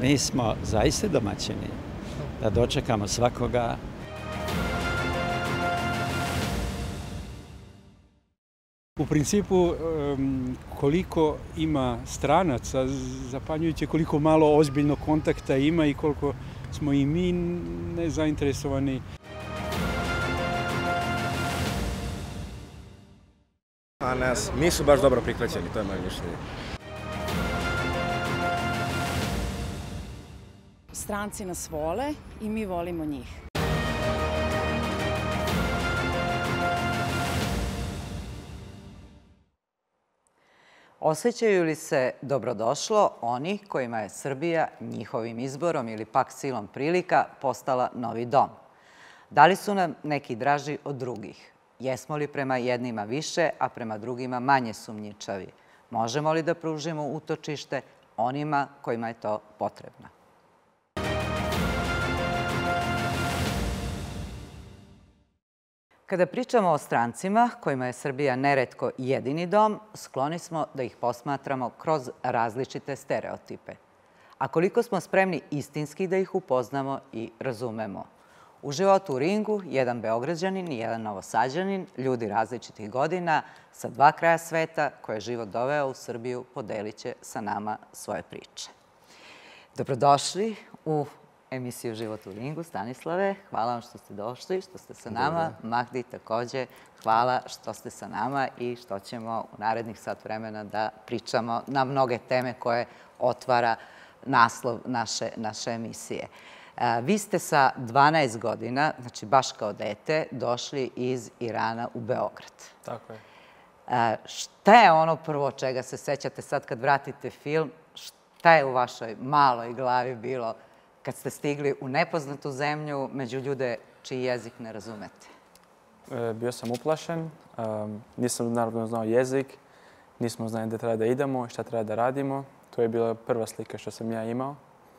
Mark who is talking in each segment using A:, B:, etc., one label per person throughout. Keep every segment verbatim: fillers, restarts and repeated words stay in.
A: Mi smo zaista domaćini, da dočekamo svakoga.
B: U principu, koliko ima stranaca, zapanjujuće koliko malo ozbiljnog kontakta ima i koliko smo i mi nezainteresovani.
C: A nas nisu baš dobro prihvaćeni, to je moje mišljenje.
D: Stranci nas vole i mi volimo njih.
E: Osjećaju li se dobrodošlo oni kojima je Srbija njihovim izborom ili pak silom prilika postala novi dom? Da li su nam neki draži od drugih? Jesmo li prema jednima više, a prema drugima manje sumnjičavi? Možemo li da pružimo utočište onima kojima je to potrebno? Kada pričamo o strancima, kojima je Srbija neretko jedini dom, skloni smo da ih posmatramo kroz različite stereotipe. A koliko smo spremni istinski da ih upoznamo i razumemo? U životu u ringu, jedan Beograđanin i jedan Novosađanin, ljudi različitih godina, sa dva kraja sveta koje je život doveo u Srbiju, podelit će sa nama svoje priče. Dobrodošli u emisiju Život u ringu. Stanislave, hvala vam što ste došli, što ste sa nama. Magdi, takođe, hvala što ste sa nama i što ćemo u narednih sat vremena da pričamo na mnoge teme koje otvara naslov naše, naše emisije. Vi ste sa dvanaest godina, znači baš kao dete, došli iz Irana u Beograd.
F: Tako je.
E: Šta je ono prvo čega se sećate sad kad vratite film? Šta je u vašoj maloj glavi bilo kad ste stigli u nepoznatu zemlju među ljude čiji jezik ne razumete?
F: Bio sam uplašen. Nisam naravno znao jezik. Nismo znali gde treba da idemo i šta treba da radimo. To je bila prva slika što sam ja imao.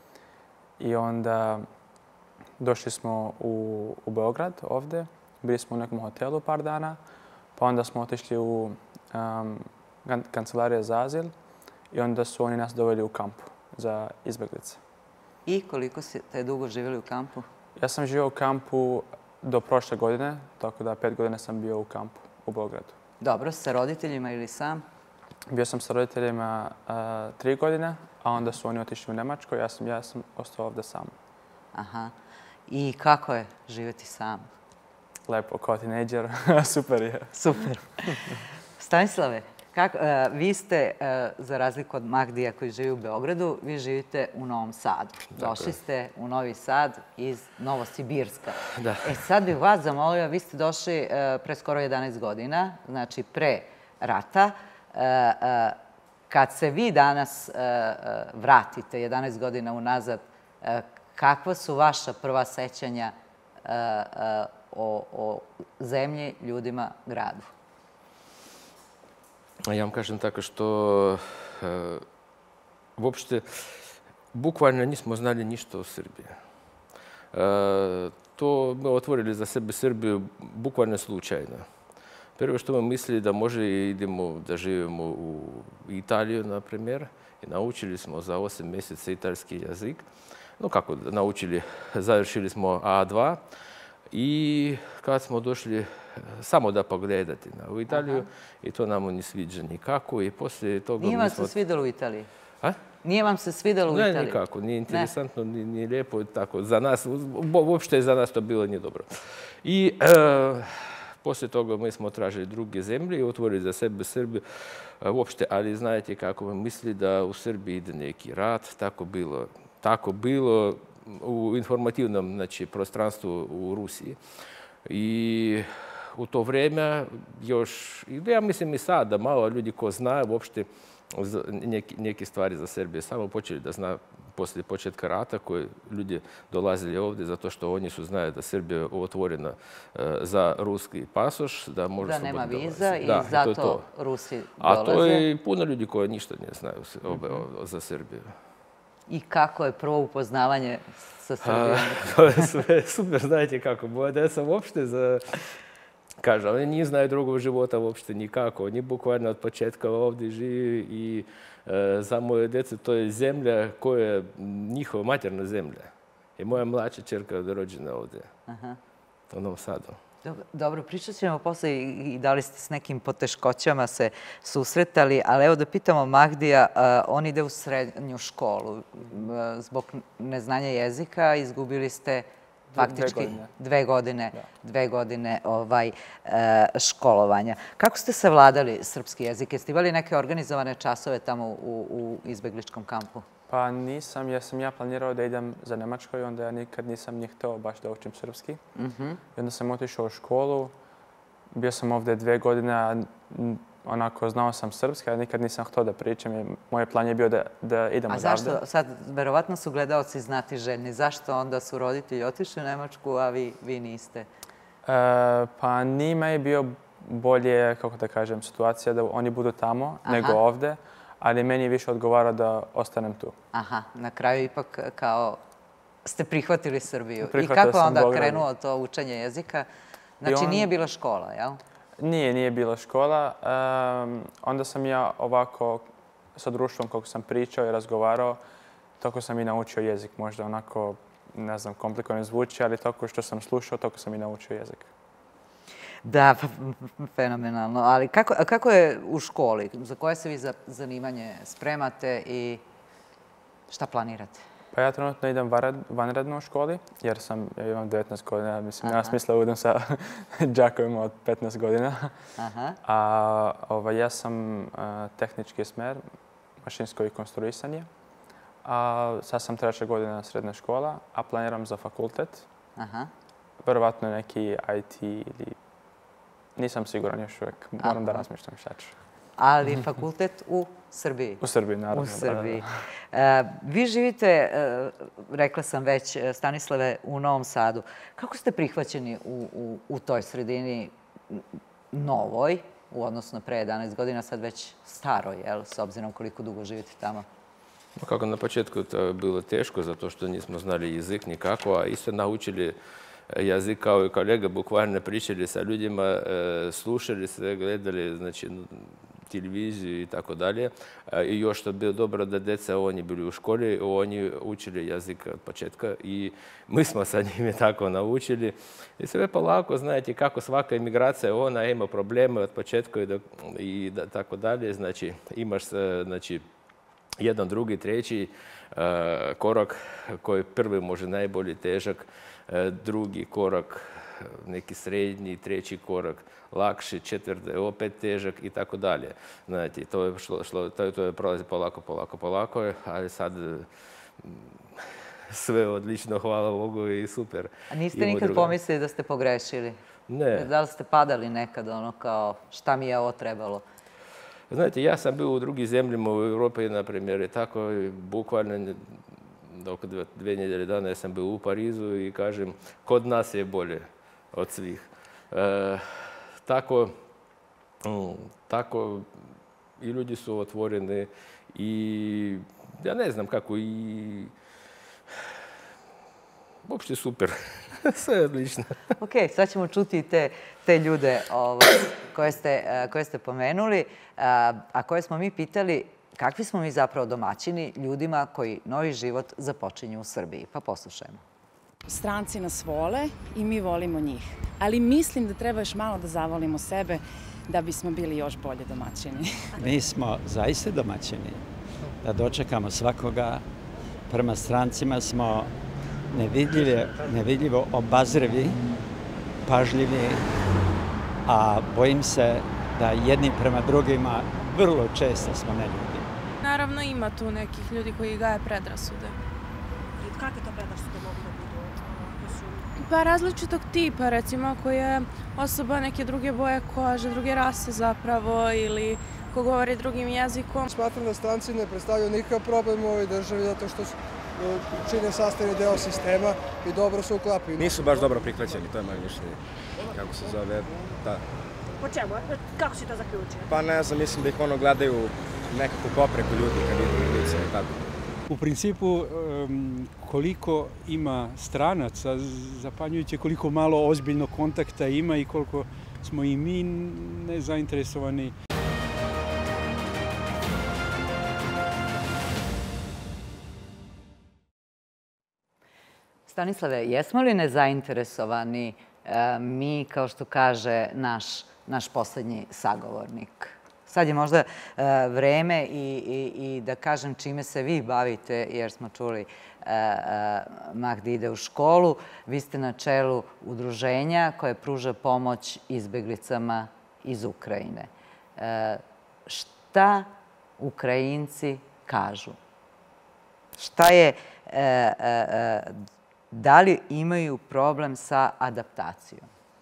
F: I onda došli smo u, u Beograd ovde. Bili smo u nekom hotelu par dana. Pa onda smo otišli u um, kancelariju za azil. I onda su oni nas doveli u kamp za izbeglice.
E: I koliko ste dugo živjeli u kampu?
F: Ja sam živio u kampu do prošle godine, tako da pet godina sam bio u kampu u Beogradu.
E: Dobro, sa roditeljima ili sam?
F: Bio sam sa roditeljima uh, tri godine, a onda su oni otišli u Nemačku, ja sam, ja sam ostao ovde sam.
E: Aha. I kako je živjeti sam?
F: Lepo, kao tinejdžer, super je.
E: Super. Stanislave, Kako, e, vi ste, e, za razliku od Magdija koji živi u Beogradu, vi živite u Novom Sadu. Došli ste u Novi Sad iz Novosibirska.
G: Da.
E: E sad bih vas zamolila, vi ste došli e, pre skoro jedanaest godina, znači pre rata. E, e, kad se vi danas e, vratite jedanaest godina unazad, e, kakva su vaša prva sećanja e, e, o, o zemlji, ljudima, gradu?
G: Ja vam kažem tako što e, uopšte bukvalno nismo znali ništa o Srbiji. E, to mi otvorili za sebe Srbiju bukvalno slučajno. Prvo što smo mislili da može idemo da živimo u Italiju, na primjer, i naučili smo za osam mjeseca italijski jezik. No kako naučili, završili smo A dva i kad smo došli samo da pogledati u Italiju. Aha. I to nam ne sviđa nikako. I poslije toga...
E: Nije vam se svidjelo u Italiji?
G: A?
E: Nije vam se svidjelo u Italiji?
G: Ne, nikako. Nije interesantno, ni, ni lijepo. Tako. Za nas, uopšte za nas to bilo nije dobro. I e, poslije toga mi smo tražili druge zemlje i otvorili za sebe Srbiju. Uopšte, ali znate kako mi misli da u Srbiji ide neki rat. Tako bilo, tako bilo u informativnom, znači, prostranstvu u Rusiji. I u to vrijeme još, ja mislim i sada, malo ljudi ko znaju uopšte neke, neke stvari za Srbije. Samo počeli da zna poslije početka rata koji ljudi dolazili ovdje zato što oni su znaju da Srbija je otvorena za ruski pasoš. Da, može
E: da nema
G: viza
E: dolazi. I da, zato to to. Rusi dolaze.
G: A to je puno ljudi koji ništa ne znaju mm-hmm. za Srbiju.
E: I kako je prvo upoznavanje sa Srbijom?
G: To je sve super, znajte kako. Ja sam uopšte za... Kaže, oni ne znaju drugog života uopšte nikako. Oni bukvalno od početka ovdje živi i e, za moje djecu to je zemlja koja je njihova materna zemlja. I moja mlađa čerka je rođena ovdje,
E: Aha.
G: u Novom Sadu.
E: Dobro, dobro, pričat ćemo posle i, i da li ste s nekim poteškoćama se susretali, ali evo da pitamo Mahdija, uh, on ide u srednju školu. Uh, zbog neznanja jezika izgubili ste faktički
F: dve godine,
E: dve godine,
F: da.
E: dve godine ovaj, uh, školovanja. Kako ste savladali srpski jezik? Jeste imali neke organizovane časove tamo u, u izbegličkom kampu?
F: Pa nisam, jer sam ja planirao da idem za Nemačkoj, onda ja nikad nisam ni htio baš da učim srpski.
E: Uh-huh.
F: I onda sam otišao u školu, bio sam ovdje dve godine, a onako znao sam srpski, a nikad nisam htio da pričam. I moj plan je bio da, da idem
E: a
F: odavde.
E: zašto, sad, verovatno su gledaoci znati željni, zašto onda su roditelji otišli u Nemačku, a vi, vi niste?
F: E, pa njima je bio bolje, kako da kažem, situacija da oni budu tamo
E: Aha.
F: nego ovdje, ali meni je više odgovara da ostanem tu.
E: Aha, na kraju ipak kao ste prihvatili Srbiju.
F: Prihvatio
E: I kako je
F: sam
E: onda
F: Beograd.
E: krenulo to učenje jezika? Znači
F: on-
E: nije bila škola, jel?
F: Nije, nije bila škola. Um, onda sam ja ovako sa društvom kako sam pričao i razgovarao, tako sam i naučio jezik. Možda onako, ne znam, komplikovano zvuči, ali tako što sam slušao, tako sam i naučio jezik.
E: Da, pa, fenomenalno. Ali kako, a kako je u školi? Za koje se vi za, zanimanje spremate i šta planirate?
F: Pa ja trenutno idem vanred- vanredno u školi, jer sam, ja imam devetnaest godina, mislim, nema
E: Aha.
F: smisla da idem sa đakovima od petnaest godina.
E: Aha.
F: A ovaj, ja sam uh, tehnički smer, mašinsko i konstruisanje. A sad sam treća godina srednja škola, a planiram za fakultet.
E: Aha.
F: Verovatno neki I T ili... Nisam siguran još uvijek, moram da
E: Aha.
F: razmišljam šta ću.
E: Ali fakultet u Srbiji.
F: U Srbiji, naravno.
E: U
F: da, da,
E: Srbiji.
F: da.
E: E, vi živite, e, rekla sam već, e, Stanislave, u Novom Sadu. Kako ste prihvaćeni u, u, u toj sredini n- novoj, u odnosu na pre jedanaest godina, sad već staroj, jel, s obzirom koliko dugo živite tamo?
G: No, kako na početku to je bilo teško, zato što nismo znali jezik nikako, a isto naučili jezik kao i kolega, bukvalno pričali sa ljudima, e, slušali se, gledali, znači, televiziju i tako dalje. E, I još što je bilo dobro da djeca, oni bili u školi, oni učili jezik od početka i mi smo sa njimi tako naučili. I sve polako, znate, kako svaka imigracija, ona ima probleme od početka i, da, i da, tako dalje. Znači, imaš, e, znači, jedan, drugi, treći e, korak koji prvi može najbolji težak, e, drugi korak neki srednji, treći korak lakši, četvrti opet težak i tako dalje. Znate, to je šlo, šlo to, to je prolazi polako, polako, polako, ali sad sve odlično, hvala Bogu i super.
E: A niste
G: Ima
E: nikad
G: druga.
E: pomislili da ste pogrešili?
G: Ne.
E: Da li ste padali nekad, ono kao, šta mi je ovo trebalo?
G: Znate, ja sam bio u drugim zemljama u Europi, na primjer, i tako, i bukvalno oko dve, dve nedjelje dana ja sam bio u Parizu i kažem, kod nas je bolje od svih. E, tako, mm, tako i ljudi su otvoreni i ja ne znam kako i uopšte super. Sve je odlično.
E: Ok, sad ćemo čuti te, te ljude ovaj, koje, ste, eh, koje ste pomenuli, a, a koje smo mi pitali kakvi smo mi zapravo domaćini ljudima koji novi život započinju u Srbiji. Pa poslušajmo.
D: Stranci nas vole i mi volimo njih. Ali mislim da treba još malo da zavolimo sebe da bismo bili još bolje domaćini.
A: Mi smo zaista domaćini. Da dočekamo svakoga. Prema strancima smo nevidljive, nevidljivo obazrivi, pažljivi, a bojim se da jedni prema drugima vrlo često smo neljudi.
H: Naravno ima tu nekih ljudi koji gaje predrasude.
I: Kakve to predrasude mogu da budu? Ako su-
H: Pa različitog tipa, recimo ako je osoba neke druge boje kože, druge rase zapravo ili ko govori drugim jezikom.
J: Smatram da stranci ne predstavljaju nikakav problem u ovoj državi zato što su, e, čine sastavni deo sistema i dobro se uklapaju.
C: Nisu baš dobro prihvaćeni, to je moje mišljenje. Kako se zove, da.
I: Po čemu? Kako si to zaključio?
C: Pa ne znam, mislim da ih ono gledaju nekako popreku ljudi kad idu u lice i tako.
B: U principu, em, koliko ima stranaca, zapanjujuće koliko malo ozbiljnog kontakta ima i koliko smo i mi nezainteresovani.
E: Stanislave, jesmo li nezainteresovani mi, kao što kaže naš, naš poslednji sagovornik? Sad je možda vreme i, i, i da kažem čime se vi bavite, jer smo čuli Mahdi ide u školu. Vi ste na čelu udruženja koje pruža pomoć izbeglicama iz Ukrajine. Šta Ukrajinci kažu? Šta je... Da li imaju problem sa adaptacijom?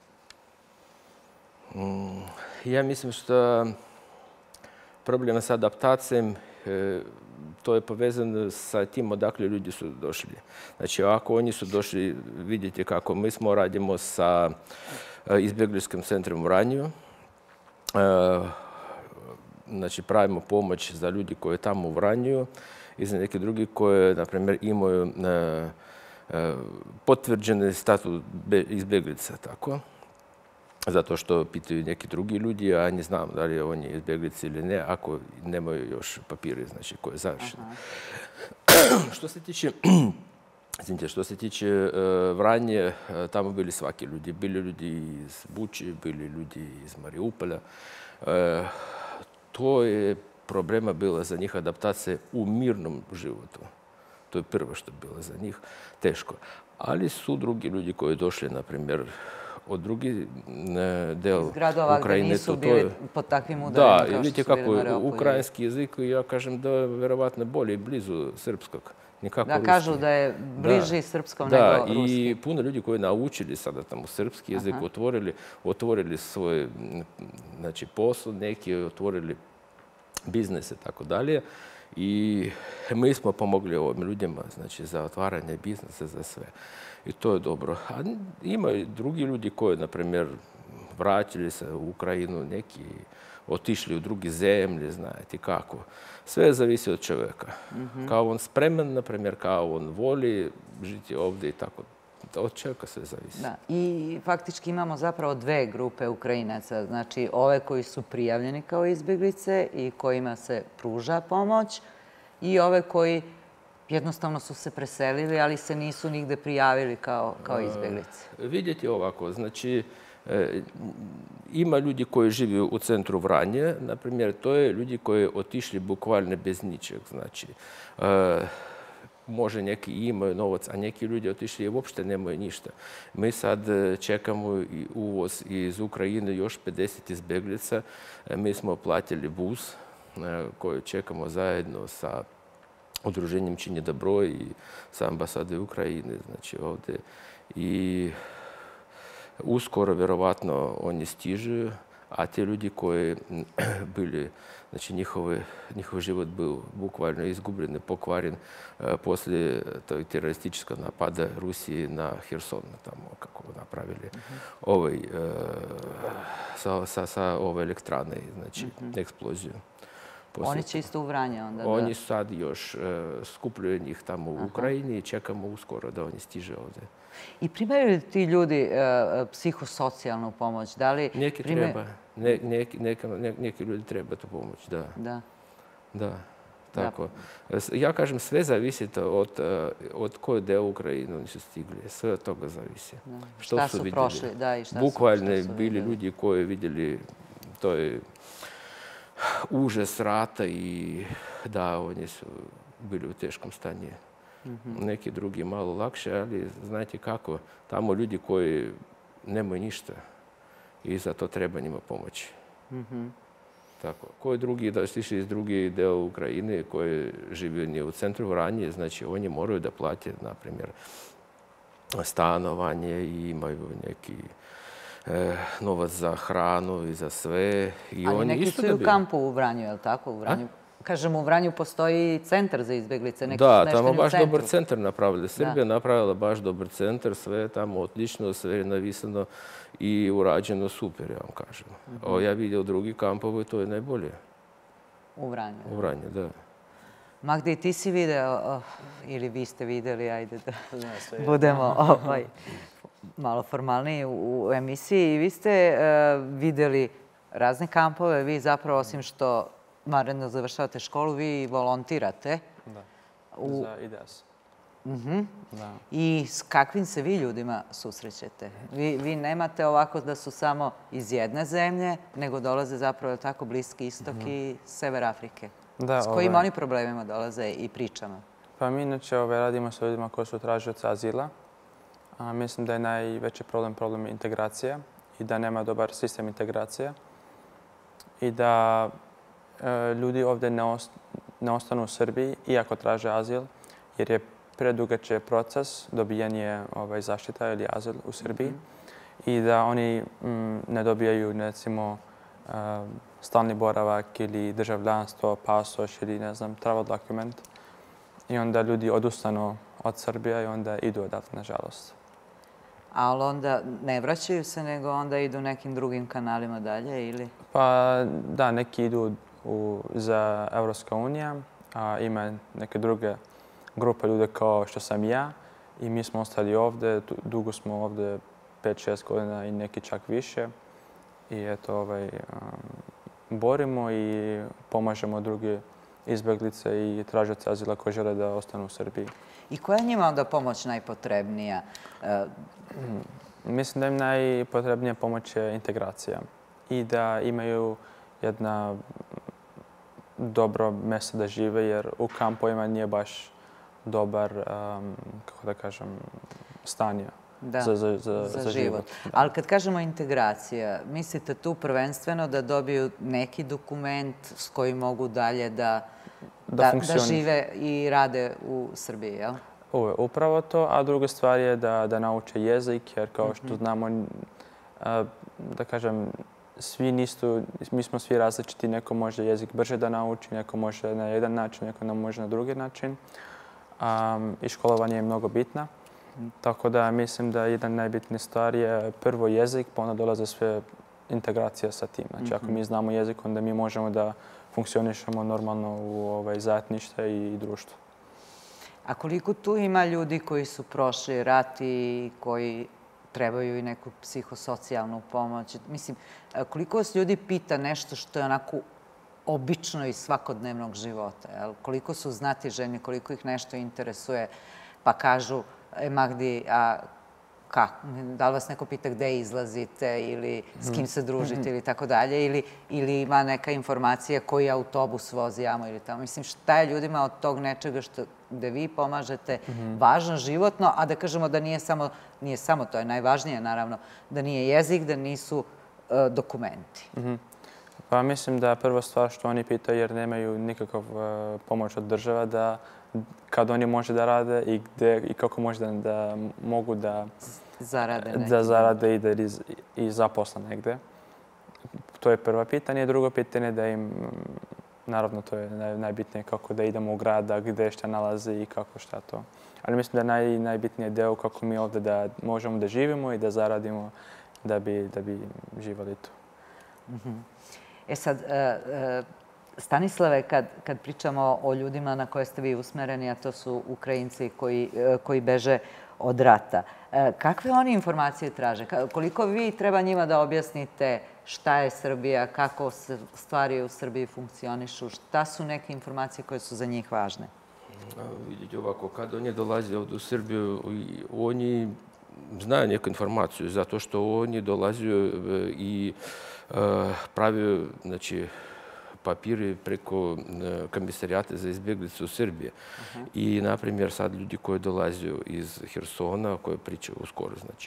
G: Ja mislim što problem sa adaptacijom to je povezano sa tim odakle ljudi su došli. Znači, ako oni su došli, vidite kako mi smo radimo sa izbjegličkim centrom u Vranju. Znači, pravimo pomoć za ljudi koji je tamo u Vranju i za neki drugi koji, na primjer, imaju potvrđeni status izbjeglica, tako. Zato što pitaju neki drugi ljudi, a ne znam da li je oni izbjeglici ili ne, ako nemaju još papire, znači, koje je završeno. Što se tiče, što se tiče Vranje, tamo bili svaki ljudi. Bili ljudi iz Buči, bili ljudi iz Mariupolja. To je problema bila za njih adaptacija u mirnom životu. To je prvo što je bilo za njih teško. Ali su drugi ljudi koji došli, na primjer, od drugi del Ukrajine.
E: Iz gradova gdje nisu bili pod takvim udarima kao što su bili na Mariupolju. Da, vidite kako
G: ukrajinski jezik, ja kažem da je verovatno bolje i blizu srpskog.
E: Da, kažu da je bliži srpskom nego ruski.
G: Da, i puno ljudi koji naučili sada tamo srpski jezik, otvorili svoj posao, neki otvorili biznese i tako dalje. I mi smo pomogli ovim ljudima, znači, za otvaranje biznesa, za sve. I to je dobro. A ima i drugi ljudi koji, na primjer, vratili se u Ukrajinu, neki otišli u druge zemlje, znate kako. Sve zavisi od čovjeka. Kao on spreman, na primjer, kao on voli žiti ovdje i tako. Od čovjeka sve zavisi.
E: Da, i faktički imamo zapravo dve grupe Ukrajinaca. Znači, ove koji su prijavljeni kao izbjeglice i kojima se pruža pomoć i ove koji jednostavno su se preselili, ali se nisu nigde prijavili kao izbjeglice.
G: Vidite ovako, znači, ima ljudi koji žive u centru Vranje, na primjer, to je ljudi koji otišli bukvalno bez ničeg, znači, može neki imaju novac, a neki ljudi otišli i uopšte nemaju ništa. Mi sad čekamo uvoz iz Ukrajine još pedeset izbjeglica. Mi smo platili bus koji čekamo zajedno sa udruženjem Čini dobro i sa ambasade Ukrajine, znači ovdje. I uskoro, vjerovatno, oni stižu, a ti ljudi koji bili, znači njihov život bio bukvalno izgubljen, pokvaren poslije tog terorističkog napada Rusije na Herson, tamo kako napravili sa ove elektrane, znači eksploziju.
E: Oni će isto u Vranje onda?
G: Oni sad još skupljaju njih tamo u Ukrajini i čekamo uskoro da oni stiže ovdje.
E: I primaju li ti ljudi psihosocijalnu pomoć?
G: Neki treba. Neki ljudi treba tu pomoć, da.
E: Da.
G: Da, tako. Ja kažem, sve zavisi od koje deo Ukrajine oni su stigli. Sve od toga zavisi.
E: Šta su prošli, da, i šta su vidjeli.
G: Bukvalno bili ljudi koji vidjeli to je užas rata i da, oni su bili u teškom stanju. Neki drugi malo lakše, ali znate kako, tamo ljudi koji nemaju ništa i za to treba njima pomoći. Tako. Koji drugi, da su išli iz drugi deo Ukrajine koji žive u centru Vranje, znači oni moraju da plate, na primjer, stanovanje i imaju neki novac za hranu i za sve.
E: Ali neki su i u kampu u Vranju, je li tako? U Vranju, kažem, u Vranju postoji centar za izbjeglice.
G: Da, tamo baš dobar centar napravili. Srbija napravila baš dobar centar, sve je tamo odlično, sve je navisano i urađeno super, ja vam kažem. Ja vidio drugi kampovi, to je najbolje.
E: U Vranju?
G: U Vranju, da.
E: Mahdi, ti si video, ili vi ste vidjeli, ajde da budemo malo formalniji u emisiji. Vi ste videli razne kampove. Vi zapravo, osim što vanredno završavate školu, vi volontirate.
F: Da, za I D S.
E: I s kakvim se vi ljudima susrećete? Vi nemate ovako da su samo iz jedne zemlje, nego dolaze zapravo tako Bliski istok i Sever Afrike. S kojim oni problemima dolaze i pričama?
F: Pa mi inače radimo sa ljudima koji su tražioci azila. Mislim da je najveći problem problem integracija i da nema dobar sistem integracija i da ljudi ovdje ne ostanu u Srbiji iako traže azil, jer je predugačak proces dobijanje zaštita ili azil u Srbiji i da oni ne dobijaju, recimo, stalni boravak ili državljanstvo, pasoš ili, ne znam, travel dokument. I onda ljudi odustanu od Srbije i onda idu odatle, nažalost.
E: Ali onda ne vraćaju se, nego onda idu nekim drugim kanalima dalje, ili?
F: Pa da, neki idu za Evropska unija, a ima neke druge grupe ljude kao što sam ja i mi smo ostali ovdje, dugo smo ovdje, pet šest godina i neki čak više. I eto, borimo i pomažemo druge izbjeglice i tražioce azila koji žele da ostanu u Srbiji.
E: I koja je njima onda pomoć najpotrebnija?
F: Mislim da im najpotrebnija pomoć je integracija i da imaju jedna dobro mjesto da žive, jer u kampovima nije baš dobar, kako da kažem, stanje za život.
E: Ali kad kažemo integracija, mislite tu prvenstveno da dobiju neki dokument s kojim mogu dalje da žive i rade u Srbiji, jel?
F: Upravo to, a druga stvar je da nauče jezik, jer kao što znamo, da kažem, svi nisu, mi smo svi različiti, neko može jezik brže da nauči, neko može na jedan način, neko ne može na drugi način. I školovanje je mnogo bitno. Tako da mislim da jedna najbitnija stvar je prvo jezik, pa onda dolaze sve integracija sa tim. Znači ako mi znamo jezik, onda mi možemo da funkcionišemo normalno u zajedništvu i društvu.
E: A koliko tu ima ljudi koji su prošli rat i koji trebaju i neku psihosocijalnu pomoć? Mislim, koliko vas ljudi pita nešto što je onako obično iz svakodnevnog života? Koliko su znatiželjni, koliko ih nešto interesuje, pa kažu, e, Magdi, a da li vas neko pita gde izlazite ili s kim se družite ili tako dalje, ili ima neka informacija koji autobus vozi amo ili tamo. Mislim, šta je ljudima od tog nečega gde vi pomažete važno životno, a da kažemo da nije samo, to je najvažnije naravno, da nije jezik, da nisu dokumenti.
F: Pa mislim da prva stvar što oni pitaju, jer nemaju nikakav pomoć od država, da kad oni može da rade i gde i kako može da mogu da zarade i zaposle negde. To je prvo pitanje. Drugo pitanje je da im, naravno to je najbitnije kako da idemo u grada, gde šta nalazi i kako šta to. Ali mislim da je najbitniji deo kako mi ovdje da možemo da živimo i da zaradimo da bi živali tu.
E: E sad, Stanislave, kad pričamo o ljudima na koje ste vi usmereni, a to su Ukrajinci koji beže od rata, kakve oni informacije traže? Koliko vi treba njima da objasnite šta je Srbija, kako stvari u Srbiji funkcionišu, šta su neke informacije koje su za njih važne?
G: Vidite ovako, kad oni dolaze ovdje u Srbiju, oni znaju neku informaciju, zato što oni dolaze i pravi, znači, papiri preko komisarijata za izbjeglice u Srbiji. I, na primjer, sad ljudi koji dolaze iz Hersona, koji pričaju uskoro, znači,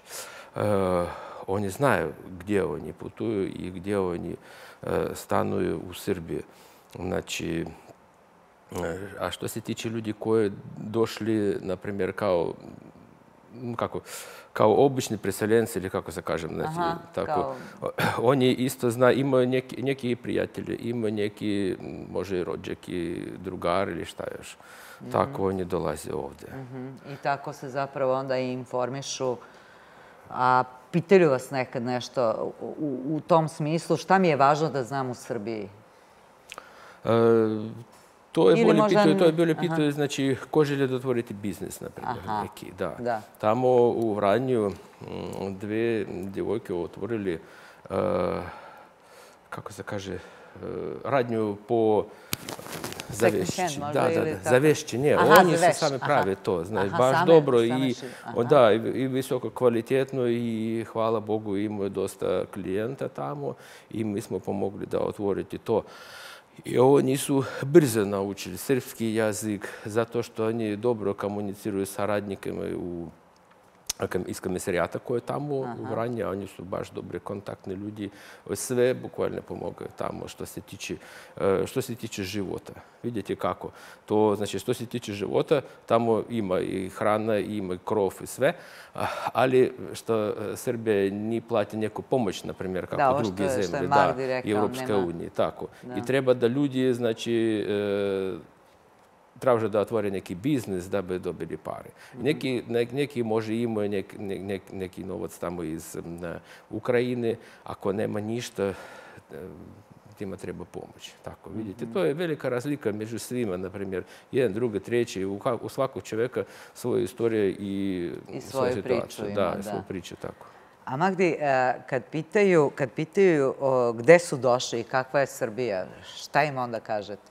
G: oni znaju gdje oni putuju i gdje oni stanuju u Srbiji. Znači, a što se tiče ljudi koji došli, na primjer, kao kako, kao obični preseljenci, ili kako se kažem, znači, tako, oni isto znaju, imaju neki prijatelji, imaju neki, može i rođaki, drugari ili šta još. Tako oni dolaze ovdje.
E: I tako se zapravo onda i informišu. A pitaju vas nekad nešto u tom smislu, šta mi je važno da znam u Srbiji?
G: To je
E: Ili
G: bolje
E: možda-
G: pitanje, to je bolje
E: Aha.
G: pitanje, znači, ko želi da otvoriti biznis, na primjer,
E: Aha.
G: neki, da.
E: Da.
G: Tamo u Vranju mm, dve djevojke otvorili, uh, kako se kaže, uh, radnju po zavešći.
E: hand možda
G: Da, da,
E: ili
G: da,
E: tako?
G: zavešći, ne,
E: Aha,
G: oni
E: za
G: su
E: veš,
G: sami
E: aha.
G: prave to, znaš,
E: Aha,
G: baš
E: same-
G: dobro
E: same
G: i,
E: ši-
G: o,
E: aha.
G: da, i, i visoko kvalitetno i hvala Bogu imaju dosta klijenta tamo i mi smo pomogli da otvoriti to. I ovo nisu brzo naučili srpski jezik zato što oni dobro komuniciraju sa radnikama u iz komisarijata koje je tamo u Vranju, a oni su baš dobri kontaktni ljudi. Sve bukvalno pomogaju tamo što se tiče, što se tiče života. Vidite kako. To, znači, što se tiče života, tamo ima i hrana, ima i krov i sve, ali što Srbija ni plati neku pomoć, na primjer, kako
E: Da, ovo
G: druge
E: što je- što je
G: zemlje,
E: Mardi
G: da,
E: rekao,
G: Evropska
E: nema-
G: unija, tako.
E: Da.
G: I treba da ljudi, znači, e, traže da otvore neki biznis da bi dobili pare. Neki, ne, neki može imaju nek, nek, neki novac tamo iz um, Ukrajine, ako nema ništa, tima treba pomoć. Tako, vidite, to je velika razlika među svima, na primjer, jedan, drugi, treći, u, u svakog čovjeka svoju istoriju i,
E: I
G: svoju
E: svoju priču
G: situaciju.
E: ima,
G: Da,
E: da.
G: svoju priču, tako.
E: A Magdi, e, kad pitaju, kad pitaju o, gde su došli i kakva je Srbija, šta im onda kažete?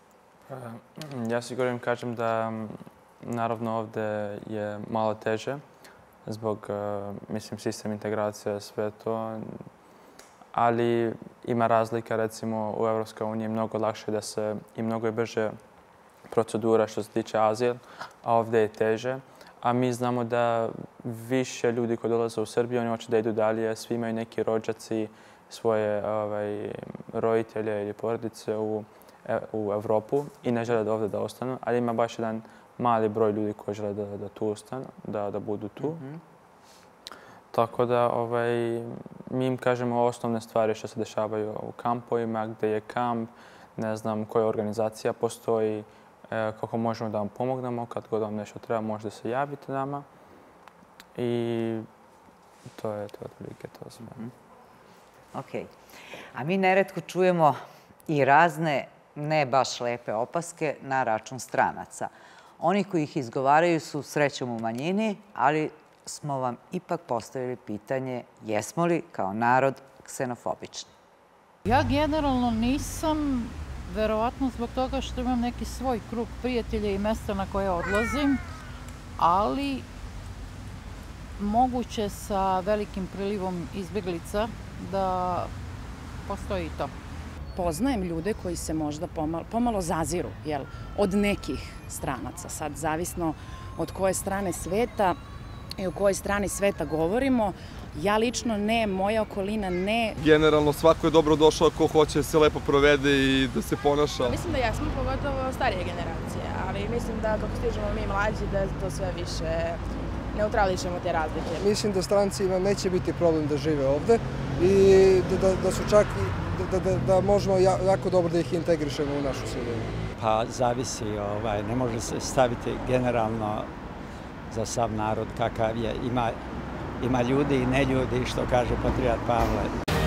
F: Ja sigurno im kažem da, naravno, ovdje je malo teže zbog, mislim, sistem integracija, sve to. Ali ima razlika, recimo, u Evropskoj uniji je mnogo lakše da se i mnogo je brže procedura što se tiče azil, a ovdje je teže. A mi znamo da više ljudi koji dolaze u Srbiju, oni hoće da idu dalje, svi imaju neki rođaci, svoje ovaj, roditelje ili porodice u, u Evropu i ne žele da ovdje da ostanu, ali ima baš jedan mali broj ljudi koji žele da, da tu ostanu, da, da budu tu.
E: Mm-hmm.
F: Tako da ovaj, mi im kažemo osnovne stvari što se dešavaju u kampovima, gdje je kamp, ne znam koja organizacija postoji, e, kako možemo da vam pomognemo, kad god vam nešto treba možete se javiti nama. I to je to otprilike to sve.
E: Mm-hmm. Ok. A mi neretko čujemo i razne ne baš lepe opaske na račun stranaca. Oni koji ih izgovaraju su srećom u manjini, ali smo vam ipak postavili pitanje jesmo li kao narod ksenofobični?
K: Ja generalno nisam, verovatno zbog toga što imam neki svoj krug prijatelja i mesta na koje odlazim, ali moguće sa velikim prilivom izbjeglica da postoji to.
D: Poznajem ljude koji se možda pomalo, pomalo zaziru, jel, od nekih stranaca. Sad, zavisno od koje strane sveta i o kojoj strani sveta govorimo. Ja lično ne, moja okolina ne.
L: Generalno svako je dobro došao ko hoće da se lepo provede i da se ponaša.
H: Mislim da jesmo, pogotovo starije generacije, ali mislim da kako stižemo mi mlađi da to sve više neutrališemo te razlike.
J: Mislim da strancima neće biti problem da žive ovde i da, da, da su čak da, da, da možemo jako dobro da ih integrišemo u našu sredinu.
A: Pa zavisi, ovaj, ne može se staviti generalno za sav narod kakav je. Ima, ima ljudi i neljudi, što kaže Patrijat Pavle.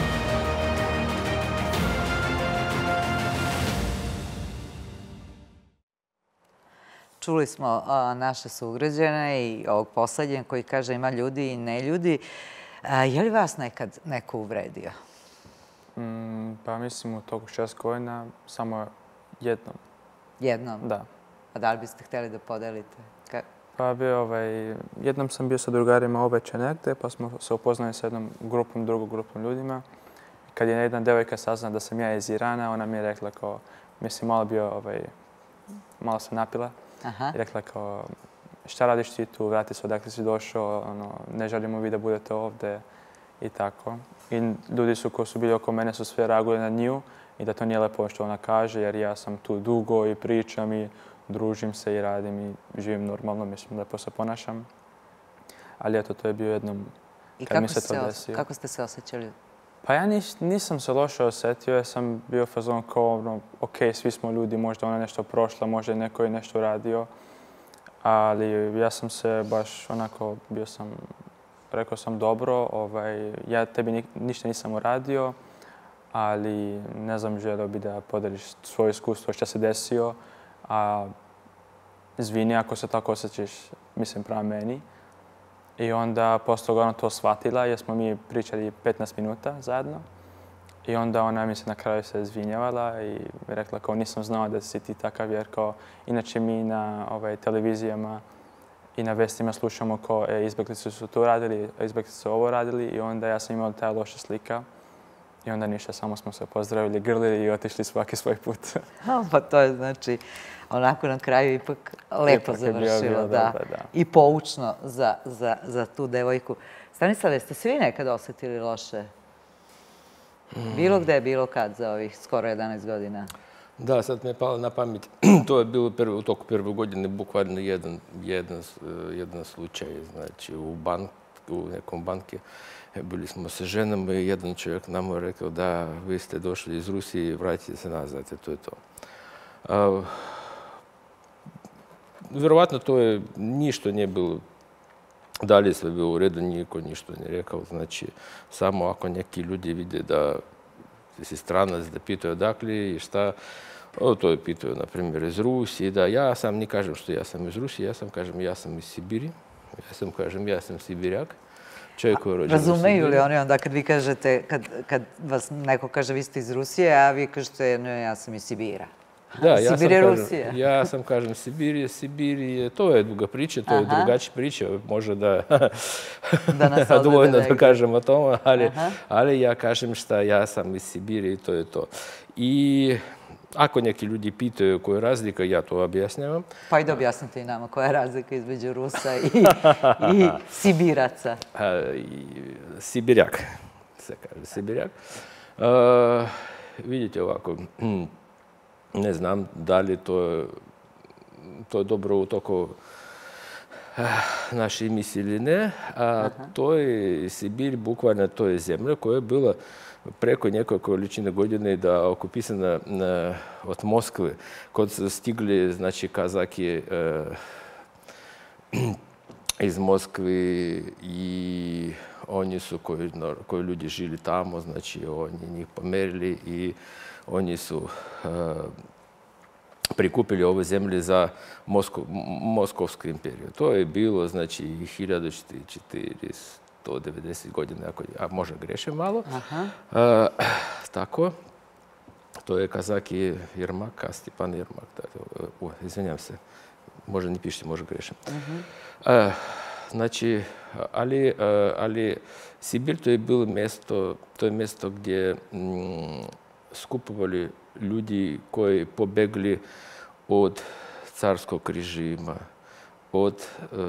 E: Čuli smo a, naše sugrađane i ovog poslednjeg koji kaže ima ljudi i neljudi. A, je li vas nekad neko uvredio?
F: Mm, pa mislim u toku šest godina samo jednom.
E: Jednom?
F: Da.
E: A da li biste htjeli da podelite? Ka...
F: Pa bi, ovaj, jednom sam bio sa drugarima obeće negde, pa smo se upoznali sa jednom grupom, drugom grupom ljudima. Kad je jedna devojka saznala da sam ja iz Irana, ona mi je rekla kao, mislim, malo bio, ovaj, malo sam napila.
E: Aha.
F: I rekla kao, šta radiš ti tu, vrati se odakle si došao, ono, ne želimo vi da budete ovde i tako. I ljudi su koji su bili oko mene su sve reagovali na nju i da to nije lepo što ona kaže, jer ja sam tu dugo i pričam i družim se i radim i živim normalno, mislim, lepo se ponašam. Ali eto, to je bio jednom kad mi se to desio.
E: I kako ste se osjećali?
F: Pa ja nis, nisam se loše osjetio, ja sam bio fazon kao, ono, ok, svi smo ljudi, možda ona nešto prošla, možda je neko je nešto radio. Ali ja sam se baš onako, bio sam, rekao sam dobro, ovaj, ja tebi ni, ništa nisam uradio, ali ne znam, želeo bi da podeliš svoje iskustvo što se desio. a izvini ako se tako osjećaš, mislim, prema meni. I onda posle toga ona to shvatila jer smo mi pričali petnaest minuta zajedno. I onda ona mi se na kraju se izvinjavala i rekla kao nisam znala da si ti takav jer kao inače mi na ovaj, televizijama i na vestima slušamo kao e, izbeglice su to radili, izbeglice su ovo radili i onda ja sam imala ta loša slika. I onda ništa, samo smo se pozdravili, grlili i otišli svaki svoj put.
E: Pa to je znači onako na kraju ipak lepo završilo, da. I poučno za tu devojku. Stanislave, ste svi nekad osjetili loše? Bilo gde, bilo kad za ovih skoro jedanaest godina?
G: Da, sad me je palo na pamet. To je bilo u toku prve godine bukvalno jedan slučaj. Znači, u nekom banke bili smo sa ženama i jedan čovjek nam je rekao da vi ste došli iz Rusije i vratite se nazad. To je to. Vjerovatno to je ništa nije bilo. Dalje sve bilo u redu, niko ništa nije rekao. Znači, samo ako neki ljudi vide da si stranac, da pitaju odakle i šta, to je pitaju, na primjer, iz Rusije. Da, ja sam ne kažem što ja sam iz Rusije, ja sam kažem ja sam iz Sibiri. Ja sam kažem ja sam Sibirjak.
E: Razumeju li oni onda kad vi kažete, kad vas neko kaže vi ste iz Rusije, a vi kažete ja sam iz Sibira?
G: Da,
E: Sibir je Rusija.
G: Ja sam kažem Sibir je, Sibir je, to je duga priča, to je drugačija priča, možda da dovoljno da kažem o tome, ali ja kažem šta ja sam iz Sibira i to je to. I ako neki ljudi pitaju koja je razlika, ja to objašnjavam.
E: Pa i da objasnite i nama koja je razlika između Rusa i Sibiraca.
G: Sibirjak, se kaže Sibirjak. Vidite ovako, ne znam da li to je dobro u toku naše emisije ili ne, a to je Sibir, bukvalno to je zemlja koja je bila preko nekoj količine godine da okupisana od Moskve, kod su stigli, znači, kazaki iz Moskve i oni su, koji ljudi žili tamo, znači, oni njih pomerili i oni su prikupili ove zemlje za Moskovsku imperiju. To je bilo, znači, hiljadu četiristo devedeset godina, a možda grešim malo. Tako. To je kazaki Jermak, a Stjepan Jermak. Izvinjam se. Možda ne pišite, možda grešim. Znači, ali Sibir to je bilo mjesto, to je mjesto gdje skupovali ljudi koji pobegli od carskog režima, od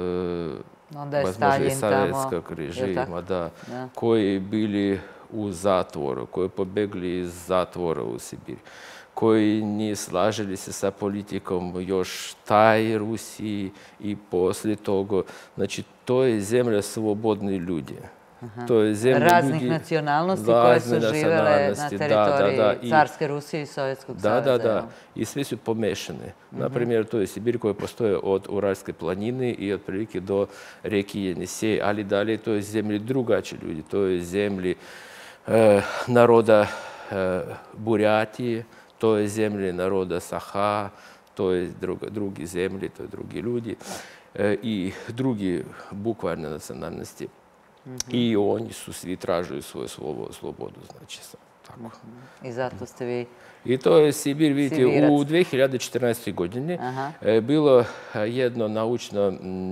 G: sovjetskog režima, koji bili u zatvoru, koji pobegli iz zatvora u Sibir, koji nije slažili se sa politikom još taj Rusiji i poslije toga. Znači, to je zemlja slobodnih ljudi.
E: Raznih nacionalnosti koje su živele na teritoriji Carske Rusije i Sovjetskog saveza.
G: Da, da, da. I svi su pomešane. Naprimjer, to je Sibir koja postoje od Uralske planine i otprilike do reke Jenisej, ali dalje to je zemlji drugačiji ljudi. To je zemlji naroda Burjatije, to je zemlji naroda Saha, to je drugi zemlji, to je drugi ljudi i drugi bukvalne nacionalnosti. I oni su svi tražili svoju slobodu, znači tako.
E: I zato ste vi
G: I to je Sibir, vidite, u dve hiljade četrnaestoj godini bilo jedno naučno,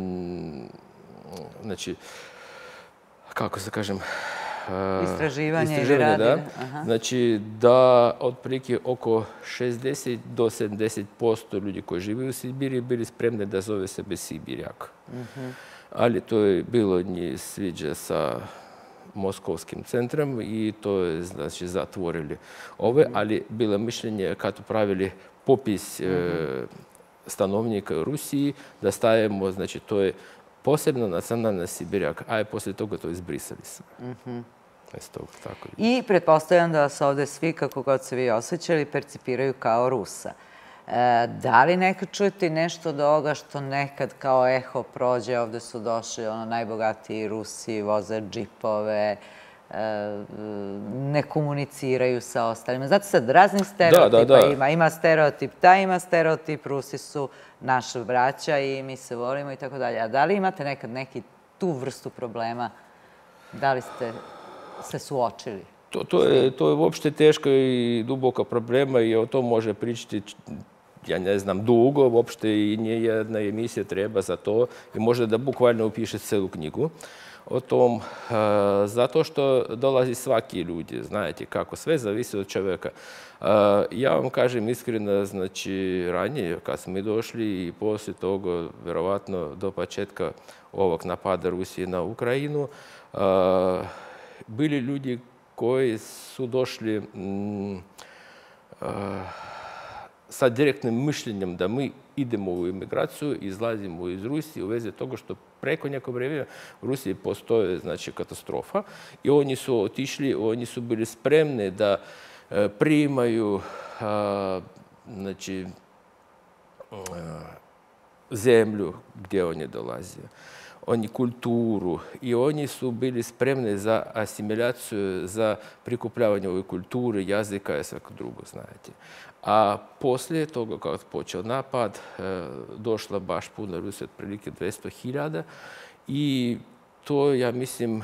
G: znači, kako se kažem,
E: istraživanje ili radili.
G: Znači, da otprilike oko šezdeset do sedamdeset posto ljudi koji žive u Sibiri bili spremni da zove sebe Sibirjak. Ali to je bilo nije sviđa sa Moskovskim centrom i to je, znači, zatvorili ove, ali bilo mišljenje kad upravili popis stanovnika u Rusiji da stavimo, znači, to je posebno nacionalna Sibirjak, a poslije toga to izbrisali se.
E: I pretpostavljam da vas ovde svi, kako god se vi osjećali, percipiraju kao Rusa. Da li nekad čujete nešto od ovoga što nekad kao eho prođe, ovde su došli najbogatiji Rusi, voze džipove, ne komuniciraju sa ostalima. Znate sad, raznih stereotipa ima. Ima stereotip taj, ima stereotip Rusi su naša braća i mi se volimo i tako dalje. A da li imate nekad neki tu vrstu problema? Da li ste se suočili?
G: To je, to je uopšte teška i duboka problema i o tom može pričati, ja ne znam, dugo, uopšte i nije jedna emisija treba za to i može da bukvalno upiše celu knjigu o tom, zato što dolazi svaki ljudi, znate kako, sve zavisi od čoveka. Ja vam kažem iskreno, znači, ranije kad smo mi došli i poslije toga, verovatno do početka ovog napada Rusije na Ukrajinu, bili ljudi koji su došli sa direktnim mišljenjem da mi idemo u imigraciju, izlazimo iz Rusije u vezi toga što preko neko vremena u Rusiji postoje, znači, katastrofa i oni su otišli, oni su bili spremni da primaju, znači, zemlju gdje oni dolaze, oni kulturu i oni su bili spremni za asimilaciju, za prikupljavanje ove kulture, jezika i svako drugo, znate. A poslije toga, kad počeo napad, došla baš puna Rusija, otprilike dvjesto hiljada i to, ja mislim,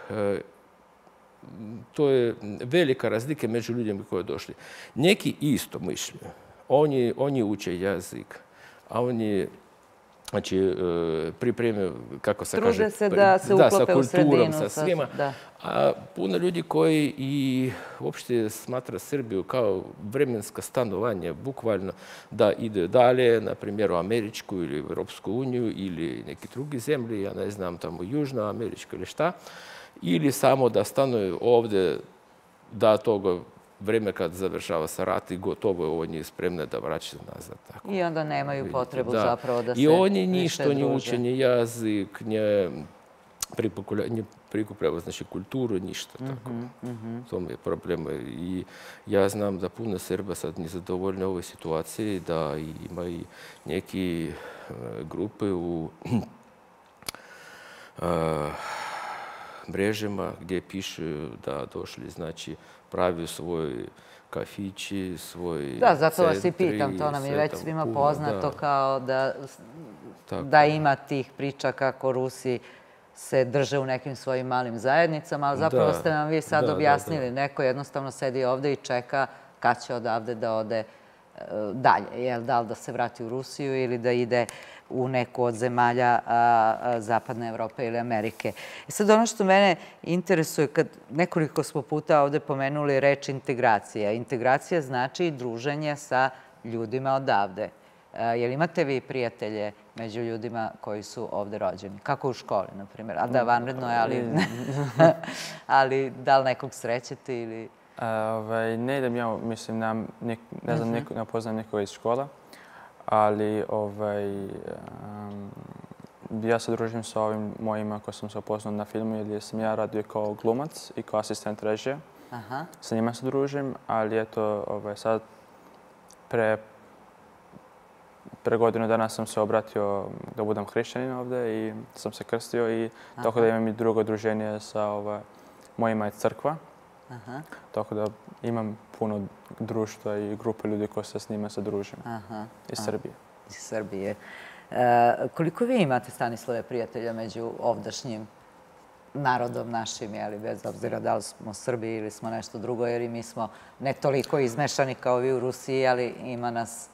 G: to je velika razlika među ljudima koji su došli. Neki isto mišlju. Oni, oni uče jezik, a oni, znači, pripremaju, kako se kaže...
E: Trude se da se uklope u sredinu.
G: Sa svima. A puno ljudi koji i uopšte smatra Srbiju kao vremenska stanovanje, bukvalno da ide dalje, na primjer u Američku ili u Europsku uniju ili neki drugi zemlji, ja ne znam, tamo Južna Američka ili šta, ili samo da stanuju ovdje da toga vreme kad završava sa rat i gotovo oni spremni da vraćaju nazad.
E: I onda nemaju potrebu zapravo da se
G: i oni ništa ne uče, ni jezik, ne prikupljaju, znači, kulturu, ništa tako. To mi je problem. I ja znam da puno Srba sad nezadovoljni u ovoj situaciji, da ima i neki grupe u mrežama gdje pišu da došli, znači, pravi svoj kafići, svoj centri.
E: Da, zato vas i pitam, to nam je već svima poznato kao da ima tih priča kako Rusi se drže u nekim svojim malim zajednicama, ali zapravo ste nam vi sad objasnili. Neko jednostavno sedi ovde i čeka kad će odavde da ode dalje. Da li da se vrati u Rusiju ili da ide u neku od zemalja Zapadne Evrope ili Amerike. I sad ono što mene interesuje, kad nekoliko smo puta ovde pomenuli reč integracija. Integracija znači druženje sa ljudima odavde. Jel imate vi prijatelje među ljudima koji su ovde rođeni? Kako u školi, na primjer? A da, vanredno je, ali da li nekog srećete ili...
F: Ne idem ja, mislim, ne znam, ne poznam nekoga iz škola, ali ja se družim sa ovim mojima koji sam se upoznao na filmu, jer sam ja radio kao glumac i kao asistent režije. Sa njima se družim, ali eto, sad pre Pre godinu dana sam se obratio da budem hrišćanin ovde i sam se krstio i tako da imam i drugo druženje sa mojima iz crkva. Tako da imam puno društva i grupe ljudi koji se s njima se družim. Iz Srbije.
E: Iz Srbije. Koliko vi imate, Stanislave, prijatelja među ovdašnjim narodom našim, bez obzira da li smo Srbi ili smo nešto drugo, jer i mi smo ne toliko izmešani kao vi u Rusiji, ali ima nas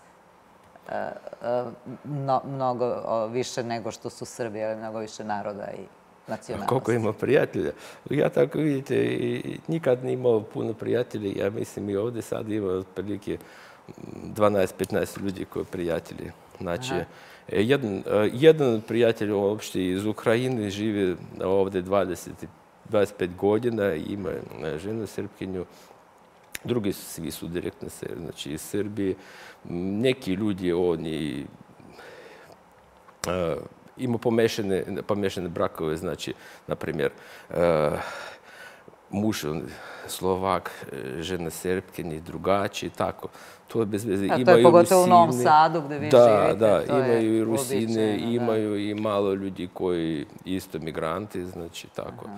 E: mnogo više nego što su Srbi, ali mnogo više naroda i nacionalnosti.
G: Koliko ima prijatelja? Ja tako vidite, nikad ne imao puno prijatelja. Ja mislim i ovdje sad ima otprilike dvanaest petnaest ljudi koji prijatelji. Znači, jedan prijatelj uopšte iz Ukrajine živi ovdje dvadeset dvadeset pet godina, ima ženu Srpkinju. Drugi svi su direktno iz Srbije. Neki ljudi, oni imaju pomešane brakove, znači, na primjer, muž Slovak, žena Srpkinja i drugačiji, tako. To je bez veze.
E: To je pogotovo u Novom Sadu gde vi živite.
G: Da, da, imaju i Rusine, imaju i malo ljudi koji isto migranti, znači, tako.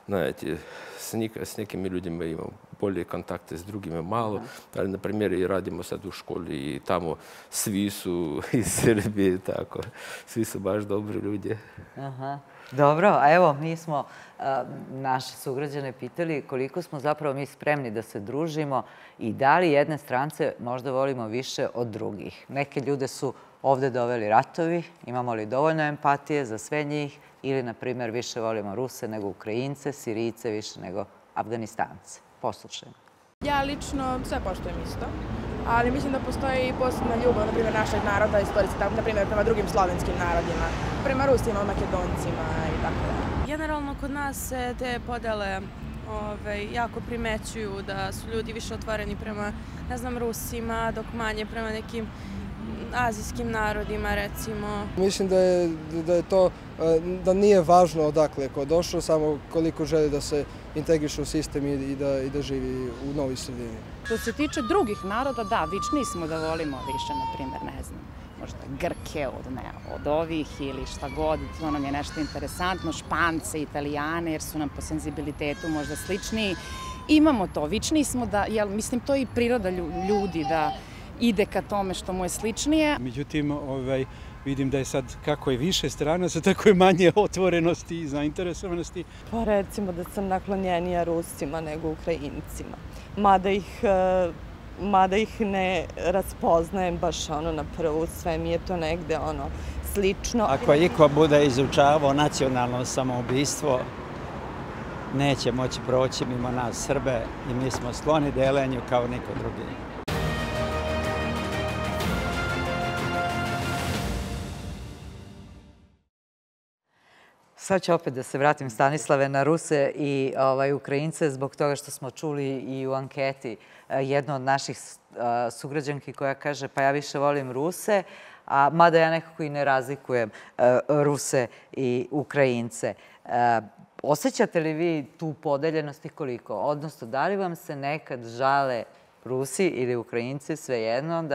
G: Знаете, с, ник, с некими людьми имам bolje kontakte, s drugima malo. Ali, na primjer, i radimo sad u školi i tamo svi su iz Srbije, tako. Svi su baš dobri ljudi.
E: Aha. Dobro, a evo, mi smo naše sugrađane pitali koliko smo zapravo mi spremni da se družimo i da li jedne strance možda volimo više od drugih. Neke ljude su ovde doveli ratovi, imamo li dovoljno empatije za sve njih ili, na primjer, više volimo Ruse nego Ukrajince, Sirijce više nego Afganistance. Poslušajmo.
M: Ja lično sve poštujem isto, ali mislim da postoji i posebna ljubav, na primjer, našeg naroda, istorijski, na primjer, prema drugim slovenskim narodima, prema Rusima, Makedoncima i tako da.
H: Generalno, kod nas se te podele jako primećuju da su ljudi više otvoreni prema, ne znam, Rusima, dok manje prema nekim azijskim narodima, recimo.
J: Mislim da je, da je to, da nije važno odakle je ko došao, samo koliko želi da se integriše u sistem i da, i da živi u novoj sredini.
D: Što se tiče drugih naroda, da, vični smo da volimo više, na primjer, ne znam, možda Grke od, ne, od ovih ili šta god, to nam je nešto interesantno, Špance, Italijane, jer su nam po senzibilitetu možda sličniji. Imamo to, vični smo da, jel, mislim, to je i priroda ljudi da ide ka tome što mu je sličnije.
B: Međutim, ovaj, vidim da je sad kako je više stranaca, tako je manje otvorenosti i zainteresovanosti.
N: Pa recimo da sam naklonjenija Rusima nego Ukrajincima. Mada ih, mada ih ne raspoznajem baš ono na prvu, sve mi je to negde ono slično.
A: Ako iko bude izučavao nacionalno samoubistvo, neće moći proći mimo nas Srbe i mi smo skloni delenju kao niko drugi.
E: Sad ću opet da se vratim, Stanislave, na Ruse i Ukrajince, zbog toga što smo čuli i u anketi jednu od naših sugrađanki koja kaže pa ja više volim Ruse, a mada ja nekako i ne razlikujem Ruse i Ukrajince. Osjećate li vi tu podeljenost i koliko? Odnosno, da li vam se nekad žale Rusi ili Ukrajinci, svejedno,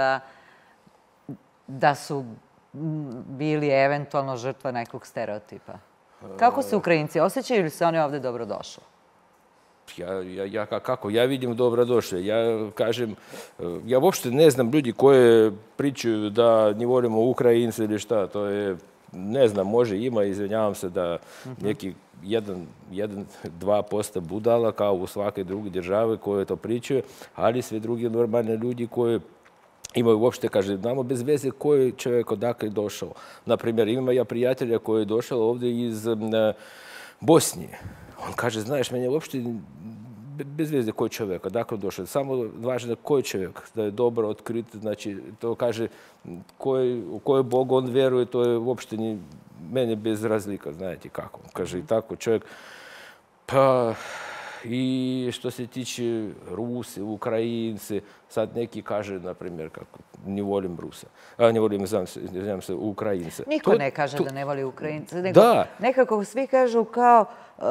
E: da su bili eventualno žrtva nekog stereotipa? Kako se Ukrajinci osjećaju ili se oni ovde dobrodošli?
G: Ja kako? Ja vidim dobrodošli. Ja kažem, ja uopšte ne znam ljudi koje pričaju da ne volimo Ukrajince ili šta. To je, ne znam, može ima, izvinjavam se da neki jedan, jedan, dva posto budala kao u svake druge države koje to pričaju, ali sve drugi normalni ljudi koji imaju uopšte, kaže, znamo bez veze koji je čovjek odakle je došao. Naprimjer, imam ja prijatelja koji je došao ovdje iz Bosnije. On kaže, znaš, meni je uopšte bez veze koji je čovjek, odakle je došao. Samo važno koji je čovjek, da je dobro, otkrit, znači, to kaže, u koji Bog on veruje, to je uopšte meni bez razlika, znate kako. Kaže, i tako čovjek, pa... I što se tiče Rusi, Ukrajinci, sad neki kaže, na primjer, kako ne volim Rusa, a ne volim, znam se, Ukrajince.
E: Niko ne kaže da ne voli Ukrajince, nego nekako svi kažu kao